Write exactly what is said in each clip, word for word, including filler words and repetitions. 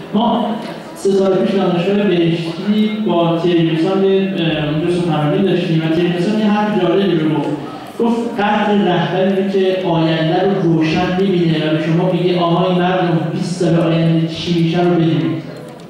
ما سه سال پیش دانشگاه بهشتی با تلویزیون اونجا سخنرانی داشتیم و تلویزیون یه حرف جالبی رو گفت. گفت قدر رهبری که آینده رو روشن می‌بینه و به شما میگه آهای مردم بیست سال آینده چی میشه رو بدونید.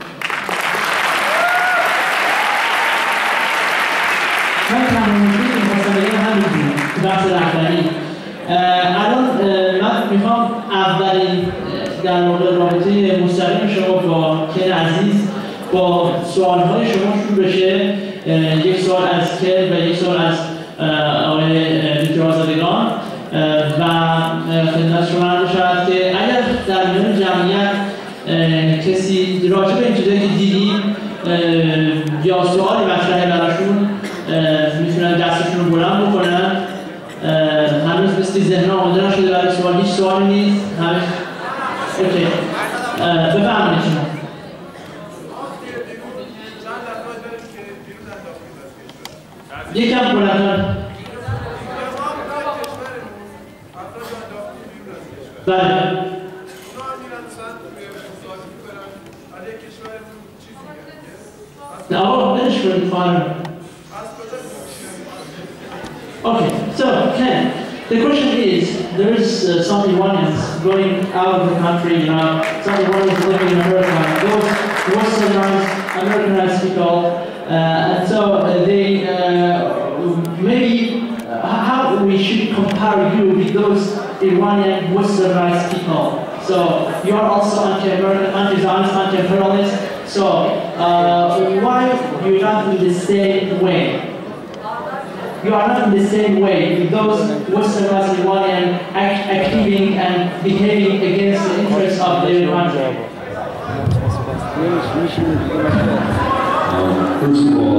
من تمام این مسئله همین بود بحث رهبری. الان من میخوام اولین در مورد رابطه مستقیم شما با کن عزیز با سوال‌های شما شروع بشه. یک سوال از کن و یک سوال از آقای دکتر آزادگان و خدمت شما عرض شود که اگر در میان جمعیت کسی راجع به این چیزایی که دیدیم یا سوالی مطرحه براشون میتونن دستشون رو بلند بکنن. هنوز مثل ذهن آماده نشده برای سوال، هیچ سوالی نیست. همه اوکی. بفرمایید شما. یکم بلندتر. بله. نه آقا بلش کنید خواهرم. Okay, so Ken, the question is, there is uh, some Iranians going out of the country, you know, some Iranians living in America, those westernized Americanized people, uh, and so uh, they, uh, maybe, uh, how we should compare you with those Iranian westernized people. So, you are also anti-American, anti-Zionist, anti-imperialist, so uh, why you're not in the same way? You are not in the same way with those westernized Iranian act, acting and behaving against the interests of their country. Um, first of all,